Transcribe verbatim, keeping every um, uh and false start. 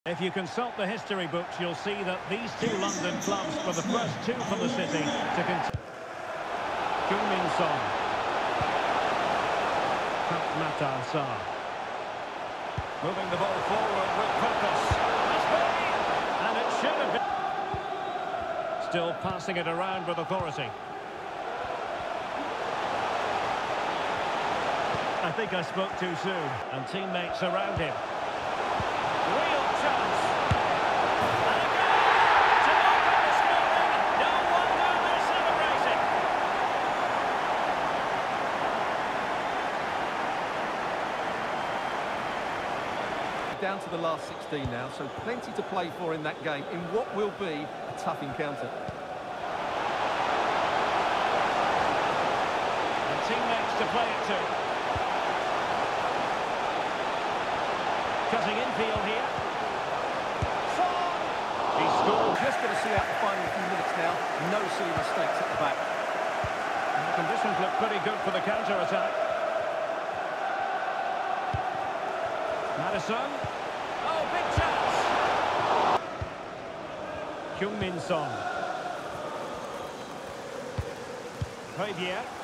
If you consult the history books, you'll see that these two London clubs were the first two from the city to continue. Heung-min Son. Matar Sarr. Moving the ball forward with purpose. And it should have been. Still passing it around with authority. I think I spoke too soon. And teammates around him. Real chance. And a goal to open the scoring. No wonder they're celebrating. Down to the last sixteen now, so plenty to play for in that game, in what will be a tough encounter. And teammates to play it to. Cutting infield here. Son! He scored. Just going to see out the final few minutes now. No silly mistakes at the back. And the conditions look pretty good for the counter-attack. Madison. Oh, big chance! Heung-min Son. Javier.